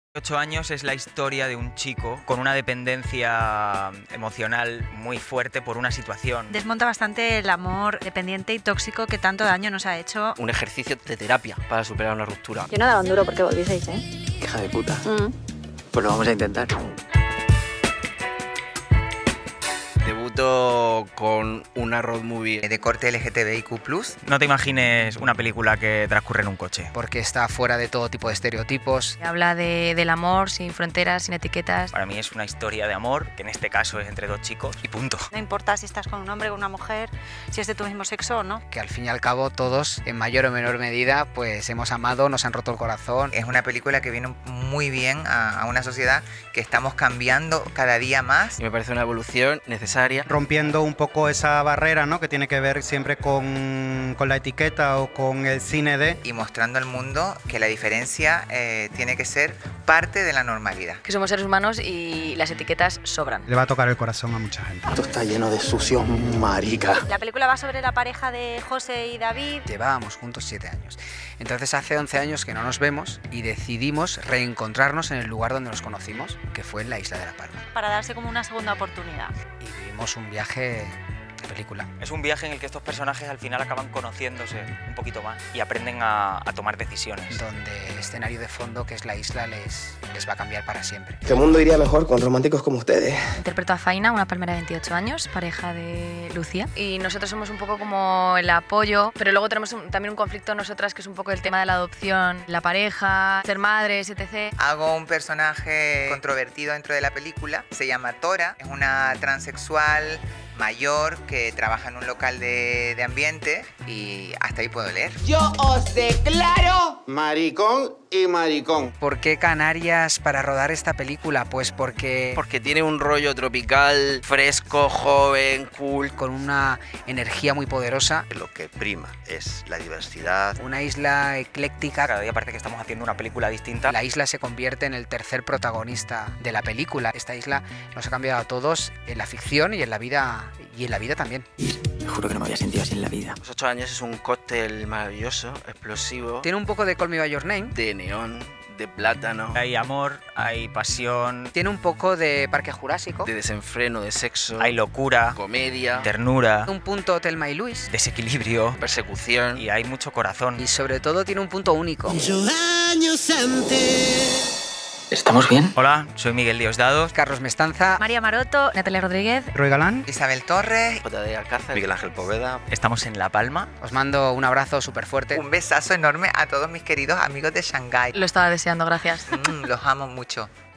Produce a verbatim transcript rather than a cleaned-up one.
ocho años es la historia de un chico con una dependencia emocional muy fuerte por una situación. Desmonta bastante el amor dependiente y tóxico que tanto daño nos ha hecho. Un ejercicio de terapia para superar una ruptura. Yo no daba un duro porque volvieseis, ¿eh? Hija de puta. Mm. Pues lo vamos a intentar. Debuto con una road movie de corte L G T B I Q plus. No te imagines una película que transcurre en un coche. Porque está fuera de todo tipo de estereotipos. Habla de, del amor sin fronteras, sin etiquetas. Para mí es una historia de amor, que en este caso es entre dos chicos y punto. No importa si estás con un hombre o una mujer, si es de tu mismo sexo o no. Que al fin y al cabo todos, en mayor o menor medida, pues hemos amado, nos han roto el corazón. Es una película que viene muy bien a, a una sociedad que estamos cambiando cada día más. y me parece una evolución necesaria. Rompiendo un poco esa barrera, ¿no?, que tiene que ver siempre con, con la etiqueta o con el cine de... Y mostrando al mundo que la diferencia eh, tiene que ser parte de la normalidad. Que somos seres humanos y las etiquetas sobran. Le va a tocar el corazón a mucha gente. Esto está lleno de sucios marica. La película va sobre la pareja de José y David. Llevábamos juntos siete años. Entonces hace once años que no nos vemos y decidimos reencontrarnos en el lugar donde nos conocimos, que fue en la isla de La Palma. Para darse como una segunda oportunidad. Y vivimos un viaje de película. Es un viaje en el que estos personajes al final acaban conociéndose un poquito más y aprenden a, a tomar decisiones. Donde el escenario de fondo, que es la isla, les, les va a cambiar para siempre. Este mundo iría mejor con románticos como ustedes. Interpreto a Faina, una palmera de veintiocho años, pareja de Lucía. Y nosotros somos un poco como el apoyo, pero luego tenemos un, también un conflicto nosotras que es un poco el tema de la adopción, la pareja, ser madres, etcétera. Hago un personaje controvertido dentro de la película. Se llama Tora. Es una transexual mayor que trabaja en un local de, de ambiente y hasta ahí puedo leer. Yo os declaro maricón y maricón. ¿Por qué Canarias para rodar esta película? Pues porque... Porque tiene un rollo tropical, fresco, joven, cool. Con una energía muy poderosa. Lo que prima es la diversidad. Una isla ecléctica. Cada día parece que estamos haciendo una película distinta. La isla se convierte en el tercer protagonista de la película. Esta isla nos ha cambiado a todos en la ficción y en la vida, y en la vida también. Te juro que no me había sentido así en la vida. Los ocho años es un cóctel maravilloso, explosivo. Tiene un poco de Call Me By Your Name. De neón, de plátano. Hay amor, hay pasión. Tiene un poco de Parque Jurásico. De desenfreno, de sexo. Hay locura. Comedia. Ternura. Un punto Thelma y Luis. Desequilibrio. Persecución. Y hay mucho corazón. Y sobre todo tiene un punto único. Ocho años antes. ¿Estamos bien? Hola, soy Miguel Diosdados. Carlos Mestanza. María Maroto. Natalia Rodríguez. Roy Galán. Isabel Torres. J D Alcázar. Miguel Ángel Poveda. Estamos en La Palma. Os mando un abrazo súper fuerte. Un besazo enorme a todos mis queridos amigos de Shanghái. Lo estaba deseando, gracias. Mm, los amo mucho.